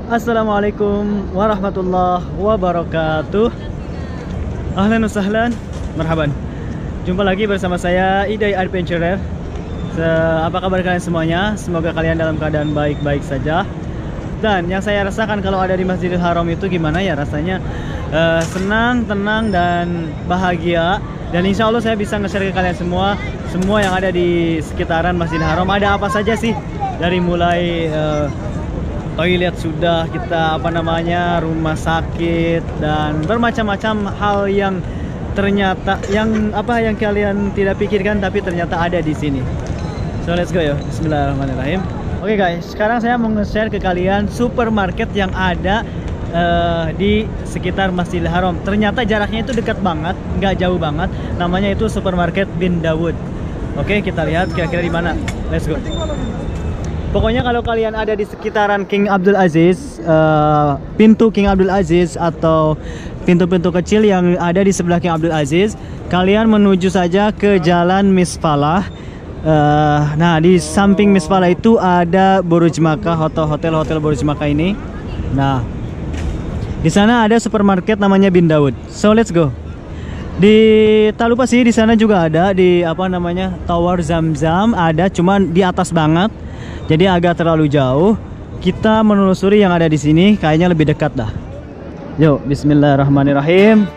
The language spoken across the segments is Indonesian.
Assalamualaikum warahmatullahi wabarakatuh. Ahlan wa sahlan, marhaban. Jumpa lagi bersama saya Idai Adventurer. Apa kabar kalian semuanya? Semoga kalian dalam keadaan baik-baik saja. Dan yang saya rasakan kalau ada di Masjidil Haram itu gimana ya rasanya? Senang, tenang, dan bahagia. Dan insya Allah saya bisa nge-share ke kalian semua yang ada di sekitaran Masjidil Haram. Ada apa saja sih? Dari mulai toilet sudah, kita rumah sakit, dan bermacam-macam hal yang ternyata yang kalian tidak pikirkan tapi ternyata ada di sini. So let's go ya. Bismillahirrahmanirrahim. Oke guys, sekarang saya mau nge-share ke kalian supermarket yang ada di sekitar Masjidil Haram. Ternyata jaraknya itu dekat banget, nggak jauh banget. Namanya itu supermarket Bin Dawud. Oke, kita lihat kira-kira di mana. Let's go. Pokoknya kalau kalian ada di sekitaran King Abdul Aziz, pintu King Abdul Aziz atau pintu-pintu kecil yang ada di sebelah King Abdul Aziz, kalian menuju saja ke Jalan Misfalah. Nah, di samping Misfalah itu ada Burj Makkah, hotel Burj Makkah ini. Nah, di sana ada supermarket namanya Bin Dawud. So let's go. Tak lupa sih di sana juga ada di Tower Zamzam, ada cuman di atas banget. Jadi agak terlalu jauh. Kita menelusuri yang ada di sini, kayaknya lebih dekat dah. Yuk, bismillahirrahmanirrahim.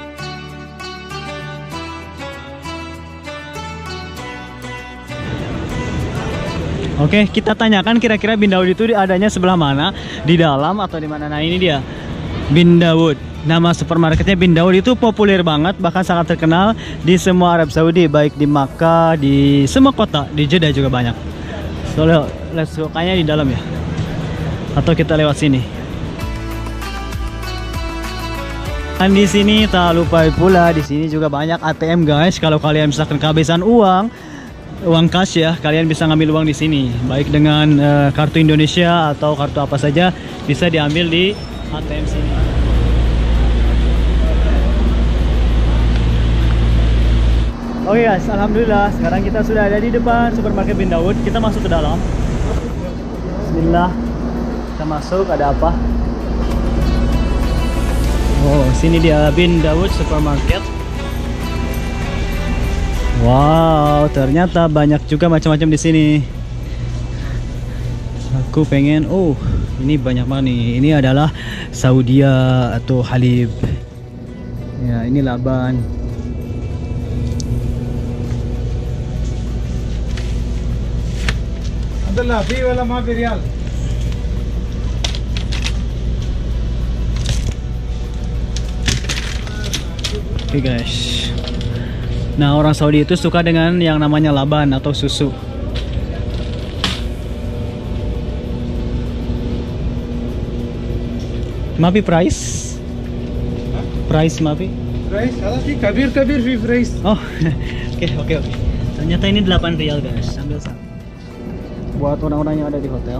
Oke, kita tanyakan kira-kira Bin Dawud itu adanya sebelah mana, di dalam atau di mana. Nah, ini dia. Bin Dawud. Nama supermarketnya Bin Dawud, itu populer banget, bahkan sangat terkenal di semua Arab Saudi, baik di Makkah, di semua kota, di Jeddah juga banyak. So, let's go, kayaknya di dalam ya. Atau kita lewat sini. Dan di sini tak lupa pula, di sini juga banyak ATM guys. Kalau kalian misalkan kehabisan uang cash ya, kalian bisa ngambil uang di sini. Baik dengan kartu Indonesia atau kartu apa saja bisa diambil di ATM sini. Oke guys, alhamdulillah sekarang kita sudah ada di depan supermarket Bin Dawud. Kita masuk ke dalam. Bismillah. Kita masuk, ada apa? Oh, sini dia Bin Dawud supermarket. Wow, ternyata banyak juga macam-macam di sini. Aku pengen, ini banyak banget nih. Ini adalah Saudia atau Halib. Ya, ini laban. Oke guys. Nah, orang Saudi itu suka dengan yang namanya laban atau susu. Mapi price? Price mapi? Price? Kabir fi price. Oh, oke. Ternyata ini 8 rial guys. Ambil satu. Buat orang-orang yang ada di hotel.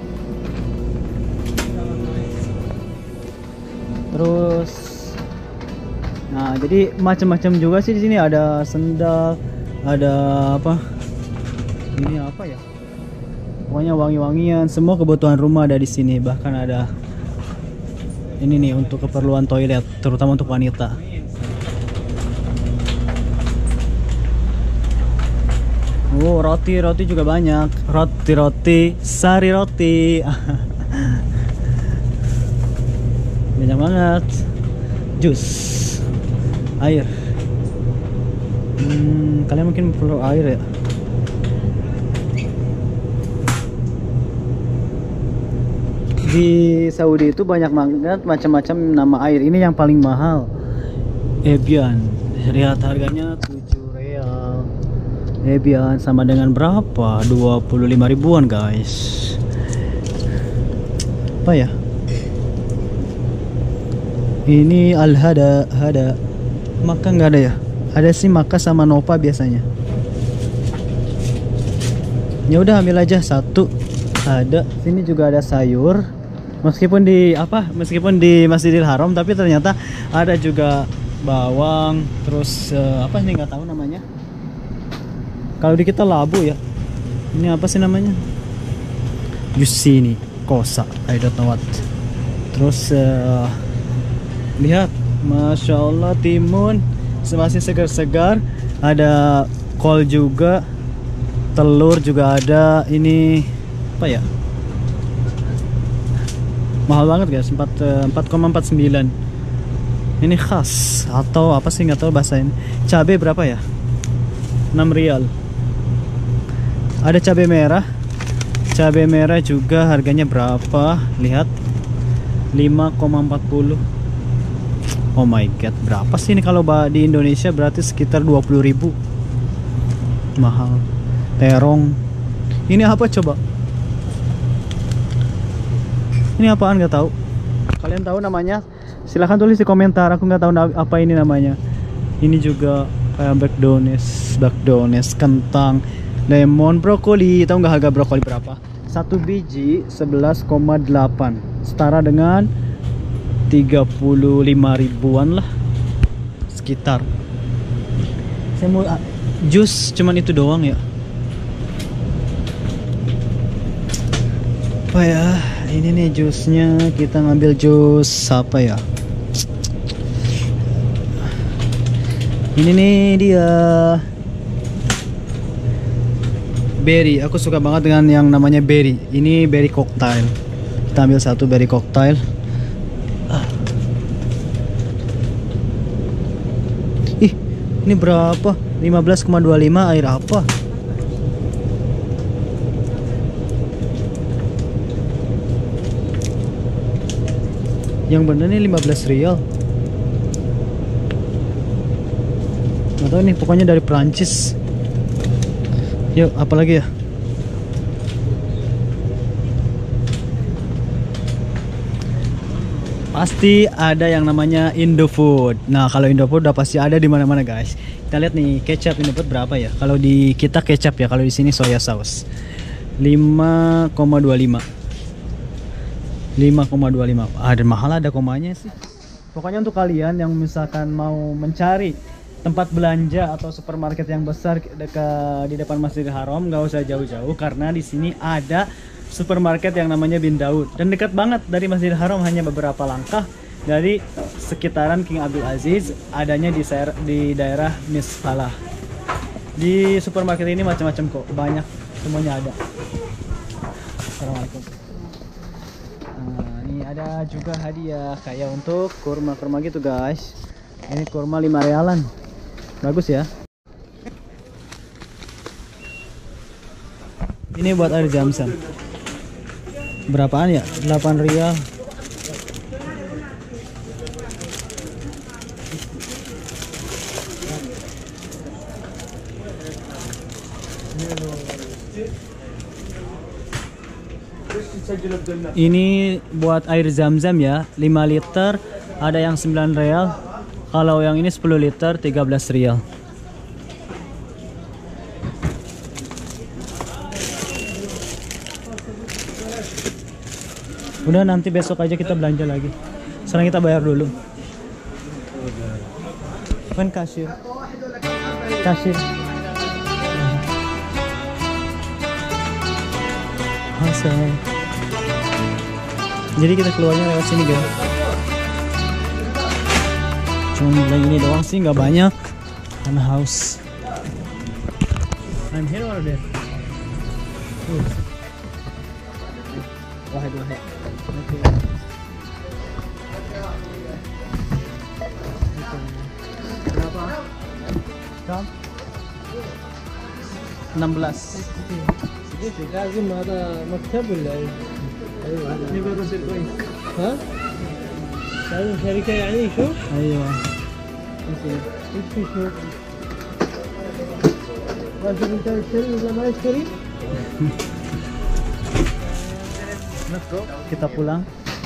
Terus, nah jadi macam-macam juga sih di sini, ada sendal, ada apa? Ini apa ya? Pokoknya wangi-wangian, semua kebutuhan rumah ada di sini. Bahkan ada ini nih untuk keperluan toilet, terutama untuk wanita. Oh, roti juga banyak. Roti, sari roti. Banyak banget. Jus, air. Kalian mungkin perlu air ya. Di Saudi itu banyak banget macam-macam nama air. Ini yang paling mahal, Evian. Lihat harganya 7 rial. Evian sama dengan berapa? 25 ribuan guys. Apa ya? Ini Al-Hada. Maka nggak ada ya? Ada sih Maka sama Nova biasanya. Ya udah, ambil aja satu. Ada. Sini juga ada sayur. Meskipun di Masjidil Haram, tapi ternyata ada juga bawang. Terus apa sih, nggak tahu namanya. Kalau di kita labu ya. Ini apa sih namanya? Yusini, kosa, I don't know what. Terus lihat, Masya Allah, timun masih segar-segar. Ada kol juga, telur juga ada. Ini apa ya, mahal banget guys, 4,49. Ini khas atau apa sih, nggak tahu bahasa ini. Cabai berapa ya, 6 rial. Ada cabai merah. Cabai merah juga harganya berapa, lihat, 5,40. Oh my god, berapa sih ini kalau di Indonesia? Berarti sekitar 20.000. Mahal. Terong. Ini apa coba? Ini apaan, nggak tahu. Kalian tahu namanya? Silahkan tulis di komentar. Aku nggak tahu apa ini namanya. Ini juga kayak bagdones, kentang, lemon, brokoli. Tahu nggak harga brokoli berapa? Satu biji 11,8, setara dengan 35 ribuan lah sekitar. Saya mau jus, cuman itu doang ya. Apa ya, ini nih jusnya. Kita ngambil jus apa ya, ini nih dia, berry. Aku suka banget dengan yang namanya berry. Ini berry cocktail. Kita ambil satu berry cocktail. Ih, ini berapa? 15,25. Air apa? Yang bener nih 15 rial. Nggak tahu nih, pokoknya dari Perancis. Yuk, apalagi ya? Pasti ada yang namanya Indofood. Nah, kalau Indofood udah pasti ada di mana-mana guys. Kita lihat nih, kecap Indofood berapa ya? Kalau di kita kecap ya, kalau di sini soya sauce. 5,25. 5,25. Ada mahal, ada komanya sih. Pokoknya untuk kalian yang misalkan mau mencari tempat belanja atau supermarket yang besar dekat di depan Masjidil Haram, nggak usah jauh-jauh karena di sini ada supermarket yang namanya Bin Daud dan dekat banget dari Masjidil Haram, hanya beberapa langkah dari sekitaran King Abdul Aziz. Adanya di daerah Misfalah. Di supermarket ini macam-macam kok, banyak, semuanya ada. Assalamualaikum. Nah, ini ada juga hadiah kayak untuk kurma-kurma gitu guys. Ini kurma 5 realan. Bagus ya. Ini buat air zam-zam. Berapaan ya? 8 rial. Ini buat air zam-zam ya, 5 liter, ada yang 9 real. Kalau yang ini 10 liter 13 rial. Udah, nanti besok aja kita belanja lagi. Sekarang kita bayar dulu. Kan kasir. Kasir. Hasan. Jadi kita keluarnya lewat sini guys. Cuma bilang ini doang sih, nggak banyak karena haus. I'm here or there? Wahid. Okay. Berapa? Kam? 16. لازم هذا مكتب ولا ايه؟ ايوه هذا يبقى رسل كويس. ها؟ لازم شركه يعني شو؟ ايوه. ايش في شو؟ لازم انت تشتري ولا ما يشتري؟ Kita pulang.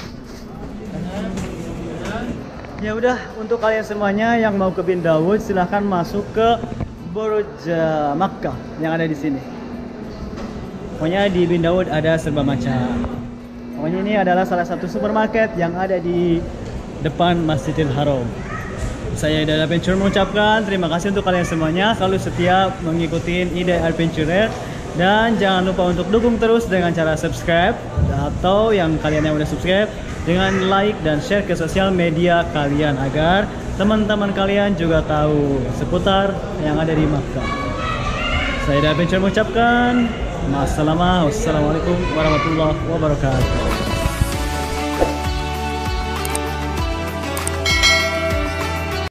Ya udah, untuk kalian semuanya yang mau ke Bin Daud silahkan masuk ke Burj Makkah yang ada di sini. Pokoknya di Bin Daud ada serba macam. Pokoknya ini adalah salah satu supermarket yang ada di depan Masjidil Haram. Saya Idai Adventure mengucapkan terima kasih untuk kalian semuanya, selalu setia mengikuti Idai Adventure Dan jangan lupa untuk dukung terus dengan cara subscribe, atau yang kalian yang udah subscribe dengan like dan share ke sosial media kalian agar teman-teman kalian juga tahu seputar yang ada di Makkah. Saya Ida Adventure mengucapkan wassalamualaikum warahmatullahi wabarakatuh.